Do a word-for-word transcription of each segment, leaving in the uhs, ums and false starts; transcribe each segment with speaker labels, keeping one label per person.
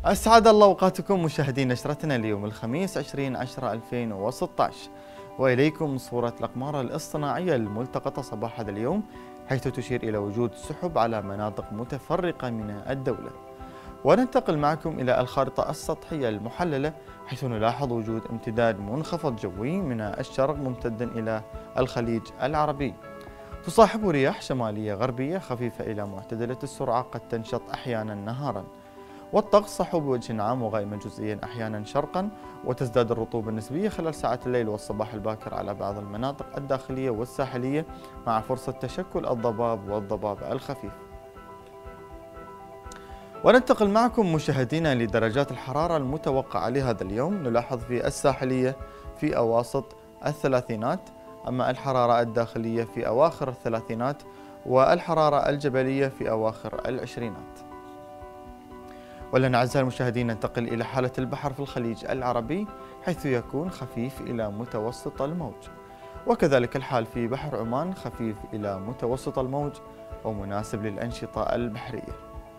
Speaker 1: أسعد الله أوقاتكم مشاهدين نشرتنا اليوم الخميس عشرين عشرة ألفين وستة عشر، وإليكم صورة الأقمار الاصطناعية الملتقطة صباح هذا اليوم، حيث تشير إلى وجود سحب على مناطق متفرقة من الدولة. وننتقل معكم إلى الخارطة السطحية المحللة، حيث نلاحظ وجود امتداد منخفض جوي من الشرق ممتدا إلى الخليج العربي. تصاحب رياح شمالية غربية خفيفة إلى معتدلة السرعة قد تنشط أحيانا نهارا، والطقس صحو بوجه عام وغائما جزئيا أحيانا شرقا، وتزداد الرطوبة النسبية خلال ساعات الليل والصباح الباكر على بعض المناطق الداخلية والساحلية، مع فرصة تشكل الضباب والضباب الخفيف. وننتقل معكم مشاهدينا لدرجات الحرارة المتوقعة لهذا اليوم. نلاحظ في الساحلية في أواسط الثلاثينات، أما الحرارة الداخلية في أواخر الثلاثينات، والحرارة الجبلية في أواخر العشرينات. ولنا أعزائي المشاهدين ننتقل إلى حالة البحر في الخليج العربي، حيث يكون خفيف إلى متوسط الموج، وكذلك الحال في بحر عمان خفيف إلى متوسط الموج ومناسب للأنشطة البحرية.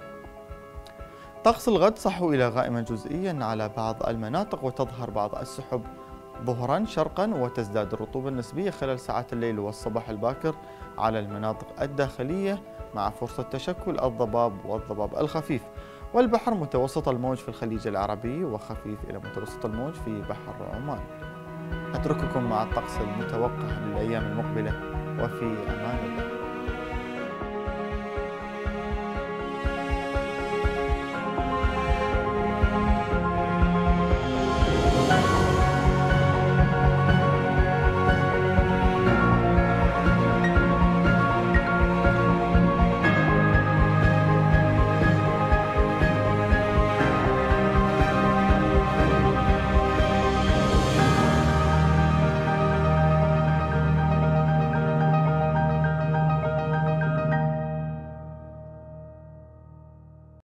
Speaker 1: طقس الغد صحو إلى غائما جزئيا على بعض المناطق، وتظهر بعض السحب ظهرا شرقا، وتزداد الرطوبة النسبية خلال ساعات الليل والصباح الباكر على المناطق الداخلية، مع فرصة تشكل الضباب والضباب الخفيف. والبحر متوسط الموج في الخليج العربي وخفيف إلى متوسط الموج في بحر عمان. أترككم مع الطقس المتوقع للأيام المقبلة، وفي أمان الله.